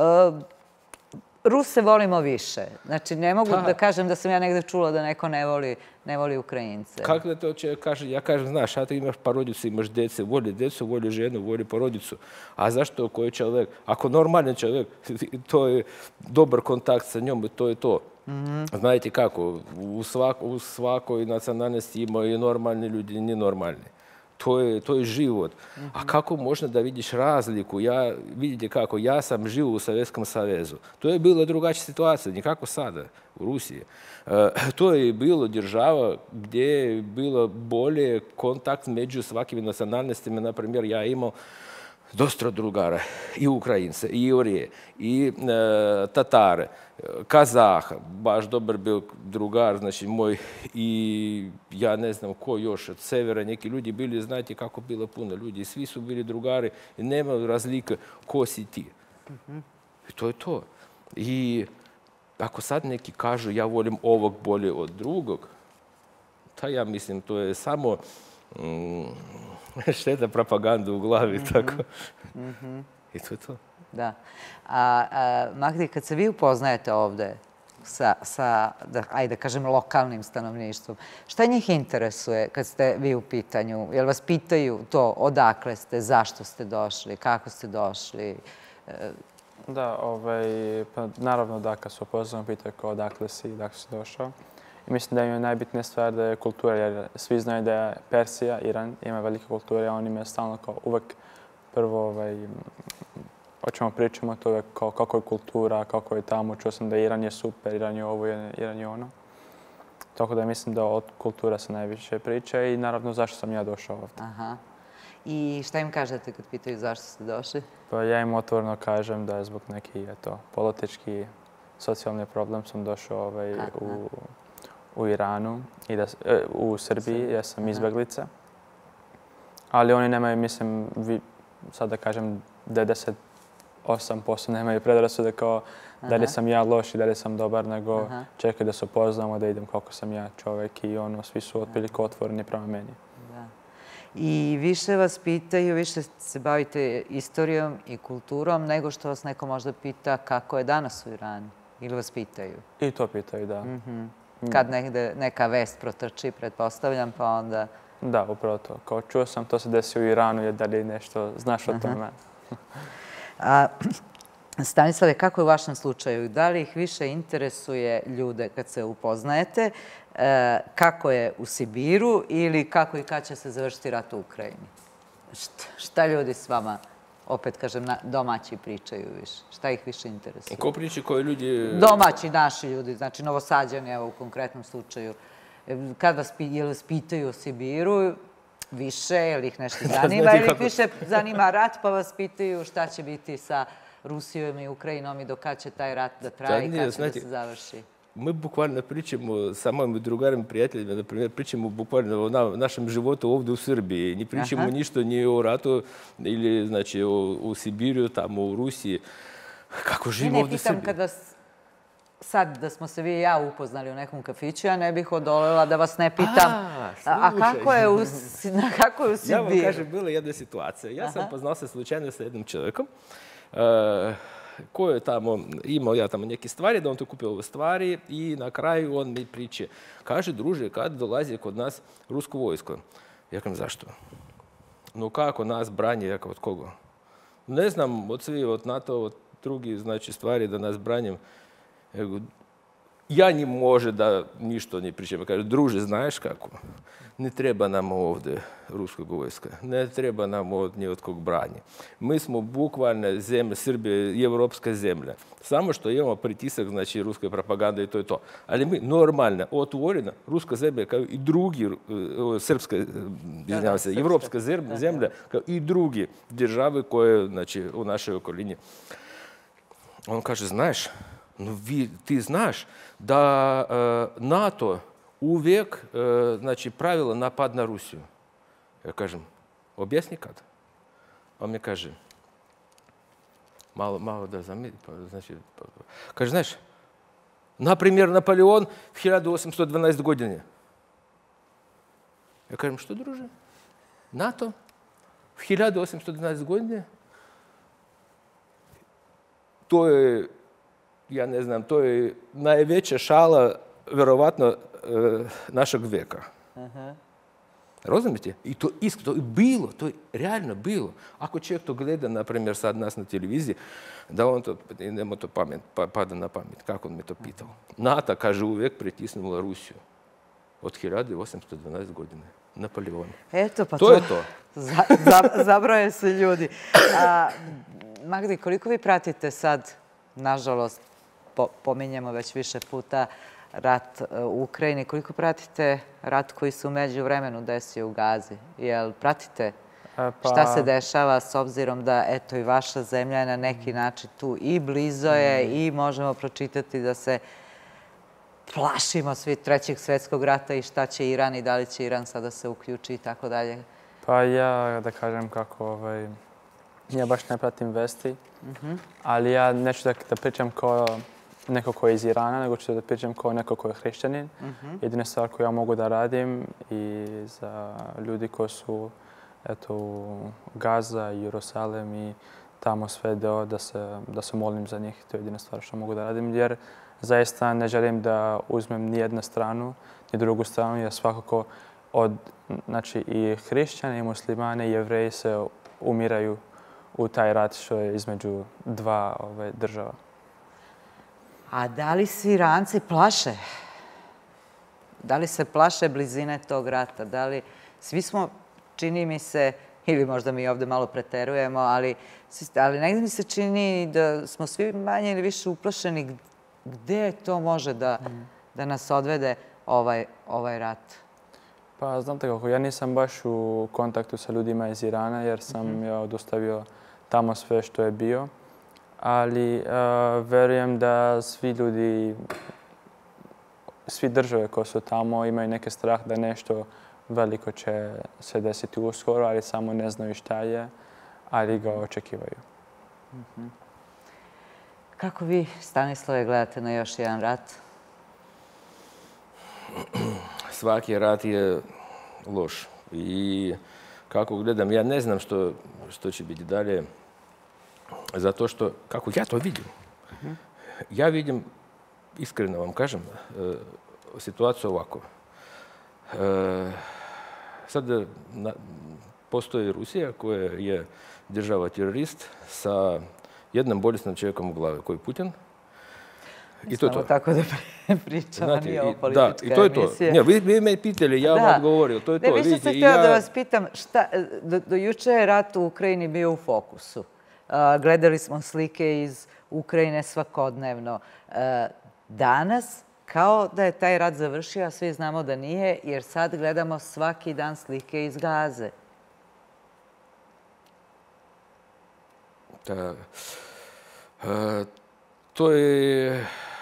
E: Ruse volimo više. Znači, ne mogu da kažem da sam ja negde čula da neko ne voli Ukrajince.
G: Kako da to čovjek kaže? Ja kažem, znaš, a ti imaš porodicu, imaš djece, voli djecu, voli ženu, voli porodicu. A zašto koji čovjek? Ako normalni čovjek, to je dobar kontakt sa njom, to je to. Znate kako, u svakoj nacionalnosti imaju i normalni ljudi i nenormalni. To je život. A kako možda da vidiš razliku? Vidite kako, ja sam živo u Sovjetskom savezu. To je bila drugačija situacija, nikako sada u Rusiji. To je bilo država gdje je bilo bolje kontakt među svakim nacionalnostima. Naprimjer, ja imao dosta drugara, i Ukrajince, i Jevrije, i Tatare, Kazaha, baš dobar bio drugar, znači moj, i ja ne znam ko još, od severa neki ljudi bili, znate kako bilo puno ljudi, svi su bili drugari i nema razlike ko si ti. I to je to. I ako sad neki kažu ja volim ovog bolje od drugog, ta ja mislim to je samo šteta propaganda u glavi, tako. I to je to.
E: Da. Magdi, kad se vi upoznajete ovde sa, ajde da kažem, lokalnim stanovništvom, šta njih interesuje kad ste vi u pitanju? Jel vas pitaju to odakle ste, zašto ste došli, kako ste došli?
F: Da, ovaj, pa naravno da kad se upoznamo, pitaju kao odakle si, odakle si došao. I mislim da im je najbitnija stvar da je kultura, jer svi znaju da je Persija, Iran, ima velike kulture, a oni imaju stalno kao uvek prvo ovaj, o čemu pričamo, to je kao kako je kultura, kako je tamo. Čuo sam da Iran je super, Iran je ovo, Iran je ono. Tako da mislim da od kultura se najviše priča i naravno zašto sam ja došao ovdje.
E: Aha. I šta im kažete kad pitaju zašto ste došli?
F: Pa ja im otvoreno kažem da je zbog neki eto, politički, socijalni problem sam došao ovaj, u, u Iranu, i da, e, u Srbiji, ja sam izbjeglica. Ali oni nemaju, mislim, vi, sad da kažem, devedeset osam posto nemaju predrasude kao da li sam ja loš i da li sam dobar, nego Aha. čekaju da se upoznamo, da idem kako sam ja čovjek i ono, svi su otprilike otvoreni prema meni.
E: Da. I više vas pitaju, više se bavite istorijom i kulturom nego što vas neko možda pita kako je danas u Iranu. Ili vas pitaju?
F: I to pitaju, da.
E: Mm-hmm. Kad negde, neka vest protrči, pretpostavljam, pa onda...
F: Da, upravo to. Kao čuo sam, to se desi u Iranu, je da li nešto znaš o tome?
E: A, Stanislave, kako je u vašem slučaju? Da li ih više interesuje ljude kad se upoznajete? E, kako je u Sibiru ili kako i kad će se završiti rat u Ukrajini? Šta, šta ljudi s vama, opet kažem, na, domaći pričaju više? Šta ih više interesuje?
G: Ko priče koji ljudi...
E: Domaći, naši ljudi, znači Novosađani, evo u konkretnom slučaju. Kad vas, jel vas pitaju o Sibiru, više, ili ih nešto zanima, ili ih više zanima rat, pa vas pitaju šta će biti sa Rusijom i Ukrajinom i do kad će taj rat da traje i kad će da se završi.
G: Mi bukvalno pričamo sa mojim drugarima, prijateljima, na primjer, pričamo bukvalno o našem životu ovdje u Srbiji. Ne pričamo ništa ni o ratu ili, znači, o Sibiru, tamo u Rusiji. Kako živimo ovdje u Srbiji?
E: Ne, pitam kad vas... Sad da smo se vi i ja upoznali u nekom kafiću, ja ne bih odolela da vas ne pitam. A kako je u Sibiru?
G: Ja vam kažem, bila jedna situacija. Ja sam poznao se slučajno sa jednim čovjekom koji je tamo, imao ja tamo neke stvari, da on to kupio ove stvari i na kraju on mi priče. Kaže, druže, kad dolazi kod nas rusko vojsko? Ja kažem, zašto? No kako nas branje, ja kao od koga? Ne znam, od svi, od NATO, od drugih, znači, stvari da nas branjem. Ja njim može da ništa ne pričam. Kaže, druže, znaš kako? Ne treba nam ovdje ruskog vojska. Ne treba nam od nje od kog branje. Mi smo bukvalno zemlja, Srbija je evropska zemlja. Samo što imamo pritisak, znači, ruske propagande i to je to. Ali mi normalno, otvorena, ruska zemlja kao i drugi, srpska, izvinjavam se, evropska zemlja, kao i drugi države koje, znači, u našoj okolini. On kaže, znaš, no vi, ti znaš da uh, NATO uvijek uh, znači, pravila napad na Rusiju. Ja kažem, objasni kad? On mi kaže, malo, malo da zamislim, pa, znači, pa, kaže, znaš, naprimjer, Napoleon v hiljadu osamsto dvanaeste. godine. Ja kažem, što druže? NATO v hiljadu osamsto dvanaeste. godine? To je, ja ne znam, to je najveća šala, vjerovatno, našeg veka. Razumijete? I to iskreno, to je bilo, to je realno bilo. Ako čovjek to gleda, na primjer, sad nas na televiziji, da on to, nema to pamet, pa, pada na pamet. Kako on mi to pitao? NATO, kaže, uvijek pritisnula Rusiju. Od hiljadu osamsto dvanaeste. godine. Napoleon.
E: Eto, pa
G: to,
E: to
G: je to.
E: Za, za, zabroje se ljudi. A, Magdi, koliko vi pratite sad, nažalost, po, pominjemo već više puta, rat u Ukrajini, koliko pratite rat koji se u međuvremenu desio u Gazi? Jel pratite pa... šta se dešava s obzirom da, eto, i vaša zemlja je na neki način tu i blizo je mm. i možemo pročitati da se plašimo svi trećeg svjetskog rata i šta će Iran i da li će Iran sada se uključi i tako dalje?
F: Pa ja da kažem kako, ovaj, ja baš ne pratim vesti, mm-hmm. ali ja neću da, da pričam kao neko ko je iz Irana, nego ću da pričam kao neko ko je hrišćanin. Mm-hmm. Jedina stvar koju ja mogu da radim i za ljudi koji su eto, u Gaza, Jerusalem i tamo sve deo da se, da se molim za njih. To je jedina stvar što mogu da radim, jer zaista ne želim da uzmem ni jednu stranu, ni drugu stranu, jer svakako od, znači, i hrišćani, i muslimani, i jevreji se umiraju u taj rat što je između dva ove, država.
E: A da li se Iranci plaše? Da li se plaše blizine tog rata? Da li, svi smo, čini mi se, ili možda mi ovde malo preterujemo, ali, ali negdje mi se čini da smo svi manje ili više uplašeni gde to može da, da nas odvede ovaj, ovaj rat.
F: Pa, znate kako, ja nisam baš u kontaktu sa ljudima iz Irana jer sam mm-hmm. ja odostavio tamo sve što je bio. Ali uh, verujem da svi ljudi, svi države koje su tamo imaju neki strah da nešto veliko će se desiti uskoro, ali samo ne znaju šta je, ali ga očekivaju.
E: Mm-hmm. Kako vi, Stanislave, gledate na još jedan rat?
G: Svaki rat je loš. I kako gledam, ja ne znam što, što će biti dalje. Zato što, kako ja to vidim, uh-huh. ja vidim, iskreno vam kažem, e, situaciju ovako. E, sad na, postoji Rusija koja je država terorist sa jednom bolesnom čovjekom u glavi, koji je Putin.
E: I to je to. Tako da pričamo,
G: znate,
E: nije ovo
G: i,
E: politička
G: da, i to je to.
E: emisija.
G: Ne, vi, vi me pitali, ja vam odgovorio, to je
E: ne,
G: to.
E: Više sam htjela ja... da vas pitam, šta, do, do juče je rat u Ukrajini bio u fokusu. Uh, gledali smo slike iz Ukrajine svakodnevno. Uh, danas, kao da je taj rat završio, a svi znamo da nije, jer sad gledamo svaki dan slike iz Gaze.
G: Da, uh, to je...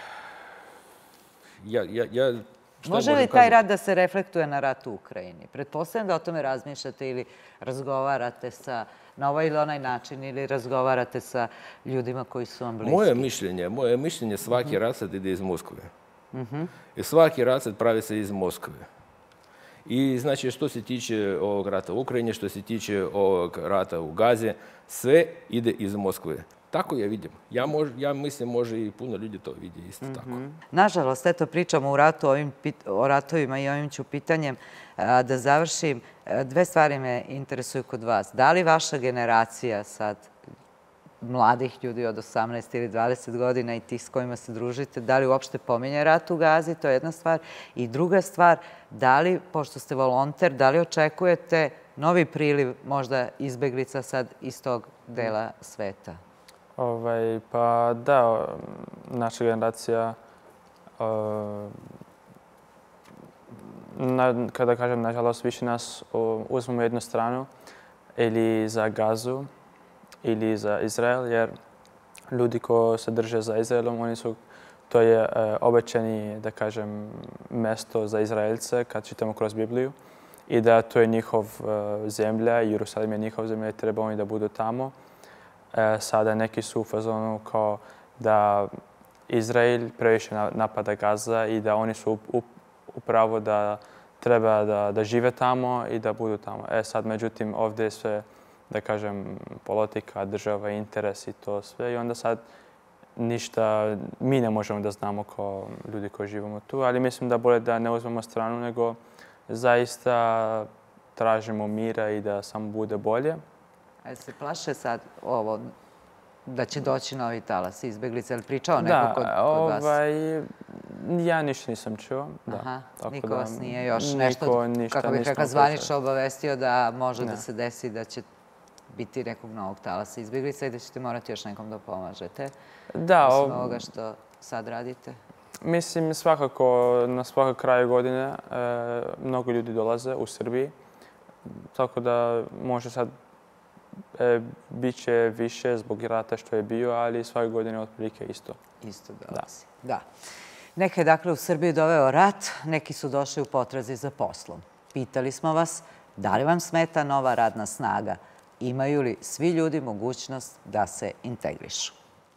G: Ja, ja, ja,
E: Može li taj rat da se reflektuje na rat u Ukrajini? Pretpostavljam da o tome razmišljate ili razgovarate sa, na ovaj ili onaj način, ili razgovarate sa ljudima koji su vam bliski.
G: Moje mišljenje, moje mišljenje svaki rat sad ide iz Moskve. I svaki rat sad pravi se iz Moskve. I znači što se tiče ovog rata u Ukrajini, što se tiče ovog rata u Gazi, sve ide iz Moskve. Tako ja vidim. Ja, mož, ja mislim može i puno ljudi to vidi isto tako.
E: Mm-hmm. Nažalost, eto pričamo u ratu, ovim, o ratovima i ovim ću pitanjem a, da završim. Dve stvari me interesuju kod vas. Da li vaša generacija sad, mladih ljudi od osamnaest ili dvadeset godina i tih s kojima se družite, da li uopšte pominje rat u Gazi? To je jedna stvar. I druga stvar, da li, pošto ste volonter, da li očekujete novi priliv možda izbeglica sad iz tog dela sveta?
F: Ovaj, pa da, naša generacija, uh, na, kada kažem nažalost, više nas uh, uzmemo jednu stranu ili za Gazu ili za Izrael, jer ljudi koji se drže za Izraelom, oni su, to je uh, obećani, da kažem, mesto za Izraelce kad čitamo kroz Bibliju i da to je njihov uh, zemlja, Jerusalim je njihov zemlja i treba oni da budu tamo. Sada neki su u fazonu kao da Izrael previše napada Gaza i da oni su upravo da treba da, da žive tamo i da budu tamo. E sad, međutim, ovdje je sve, da kažem, politika, država, interes i to sve. I onda sad ništa mi ne možemo da znamo kao ljudi koji živimo tu. Ali mislim da bolje da ne uzmemo stranu, nego zaista tražimo mira i da samo bude bolje.
E: A se plaše sad ovo, da će doći novi talas izbeglica? Je li pričao neko kod, kod vas?
F: Da, ovaj, ja ništa nisam čuo. Da.
E: Aha,
F: tako
E: niko
F: da,
E: vas nije još nešto,
F: niko, ništa,
E: kako bih rekla, zvanično obavestio da može ne. da se desi da će biti nekog novog talasa izbeglica i da ćete morati još nekom da pomažete?
F: Da.
E: Osim ovoga što sad radite?
F: Mislim, svakako na svakog kraju godine e, mnogo ljudi dolaze u Srbiji. Tako da može sad E, Biće više zbog rata što je bio, ali svake godine otprilike isto.
E: Isto dolazi. Da. da. Neka je dakle u Srbiji doveo rat, neki su došli u potrazi za poslom. Pitali smo vas da li vam smeta nova radna snaga? Imaju li svi ljudi mogućnost da se integrišu?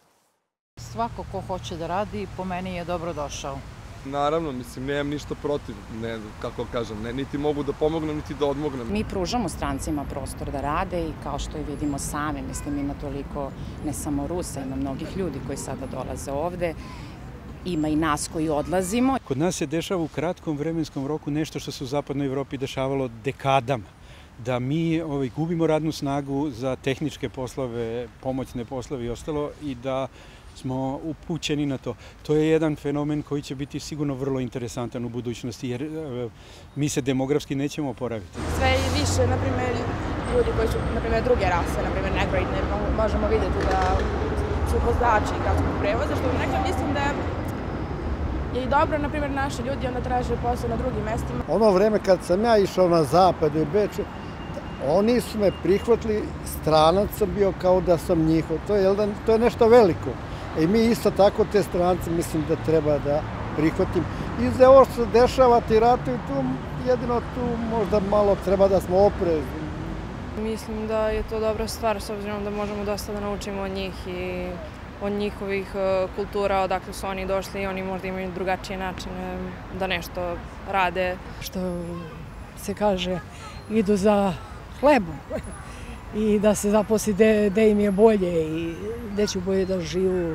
K: Svako ko hoće da radi, po meni je dobro došao.
L: Naravno, mislim, nemam ništa protiv, ne, kako kažem, ne, niti mogu da pomognem, niti da odmognem.
D: Mi pružamo strancima prostor da rade i kao što i vidimo sami, mislim, ima toliko, ne samo Rusa, ima mnogih ljudi koji sada dolaze ovde, ima i nas koji odlazimo.
B: Kod nas se dešava u kratkom vremenskom roku nešto što se u zapadnoj Evropi dešavalo dekadama. da mi ovaj, gubimo radnu snagu za tehničke poslove, pomoćne poslove i ostalo i da smo upućeni na to. To je jedan fenomen koji će biti sigurno vrlo interesantan u budućnosti, jer e, mi se demografski nećemo oporaviti.
M: Sve više, na primjer, ljudi koji su, na primjer, druge rase, na primjer, negridne, možemo vidjeti da su vozači gradskog prevoza, što nekada mislim da je i dobro, na primjer, naši ljudi onda traže posao na drugim mestima.
O: Ono vreme kad sam ja išao na zapad u Beču, oni su me prihvatili, stranac sam bio kao da sam njihov. To je, to je nešto veliko. I mi isto tako te strance mislim da treba da prihvatim. I za ovo što se dešava, ti ratovi, tu jedino tu možda malo treba da smo oprezni.
P: Mislim da je to dobra stvar, s obzirom da možemo dosta da naučimo od njih i od njihovih kultura, odakle su oni došli i oni možda imaju drugačije načine da nešto rade.
Q: Što se kaže, idu za hlebom i da se zaposli gde im je bolje i gde će bolje da živu.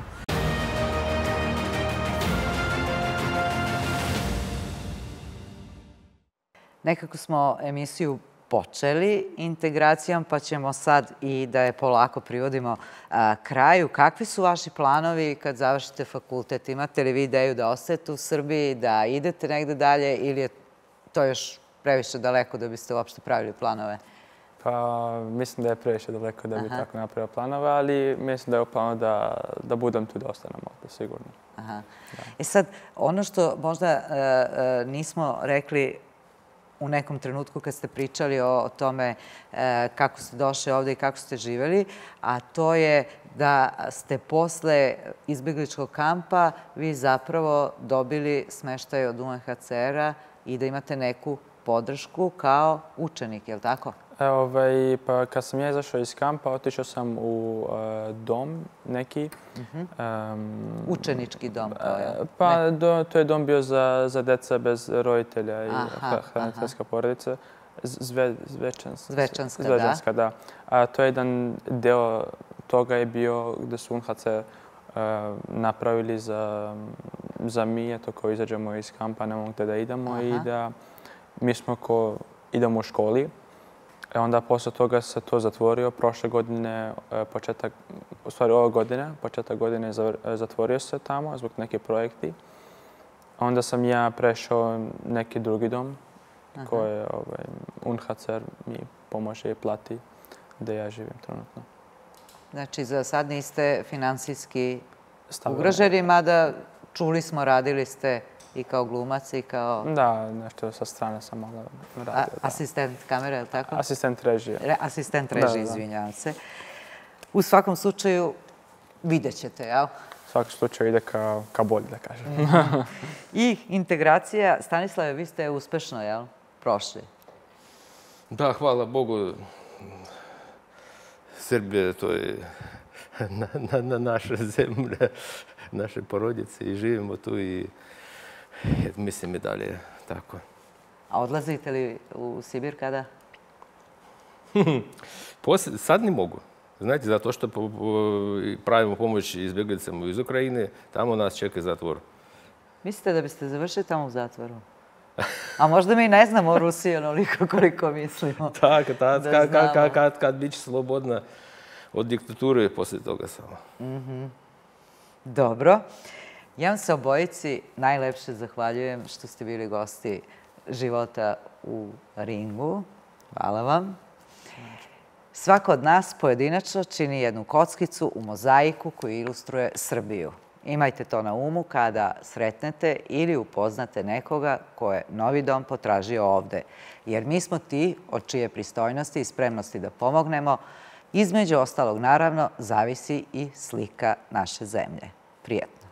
E: Nekako smo emisiju počeli integracijom, pa ćemo sad i da je polako privodimo kraju. Kakvi su vaši planovi kad završite fakultet? Imate li vi ideju da ostajete u Srbiji, da idete negde dalje ili je to još previše daleko da biste uopšte pravili planove?
F: Pa mislim da je previše daleko da bi tako napravio planove, ali mislim da je u planu da, da budem tu da ostanem ovdje, sigurno.
E: Aha. E sad, ono što možda uh, nismo rekli u nekom trenutku kad ste pričali o tome kako ste došli ovdje i kako ste živjeli, a to je da ste posle izbjegličkog kampa vi zapravo dobili smeštaj od U N H C R-a i da imate neku podršku kao učenik, je li tako?
F: Ovaj, pa kad sam ja izašao iz kampa, otišao sam u uh, dom neki.
E: Uh-huh. um, Učenički dom? To je,
F: pa do, to je dom bio za, za deca bez roditelja i hraniteljska porodica. Zve, Zvečanska.
E: Zvečanska,
F: Zvečanska, da. da. A to je jedan deo toga je bio gde su U N H C R uh, napravili za, za mi, eto ko izađemo iz kampa, nemamo gde da idemo. Aha. I da mi smo ko idemo u školi. E onda posle toga se to zatvorio. Prošle godine, početak, u stvari ove godine, početak godine zatvorio se tamo zbog neke projekti. Onda sam ja prešao neki drugi dom koje ovaj, U N H C R mi pomože i plati gde ja živim trenutno.
E: Znači, za sad niste finansijski ugroženi, mada čuli smo, radili ste i kao glumac i kao...
F: Da, nešto sa strane sam mogla raditi.
E: Asistent kamere, je li tako?
F: Asistent režije.
E: Asistent režije, izvinjavam se. U svakom slučaju vidjet ćete, jel?
F: U svakom slučaju ide ka bolje, da kažem.
E: I integracija, Stanislave, vi ste uspešno, jel, prošli?
G: Da, hvala Bogu. Srbija, to je na naša zemlja, naše porodice i živimo tu i mislim i dalje tako.
E: A odlazite li u Sibir kada?
G: Sad ne mogu. Znate, zato što pravimo pomoć izbjeglicama iz Ukrajine, tamo nas čeka zatvor.
E: Mislite da biste završili tamo u zatvoru? A možda mi ne znamo o Rusiji onoliko koliko mislimo.
G: Tako, kad biće slobodna od diktature poslije toga samo.
E: Dobro. Ja vam se obojici najlepše zahvaljujem što ste bili gosti Života u ringu. Hvala vam. Svako od nas pojedinačno čini jednu kockicu u mozaiku koji ilustruje Srbiju. Imajte to na umu kada sretnete ili upoznate nekoga ko je novi dom potražio ovde. Jer mi smo ti od čije pristojnosti i spremnosti da pomognemo. Između ostalog, naravno, zavisi i slika naše zemlje. Prijetno.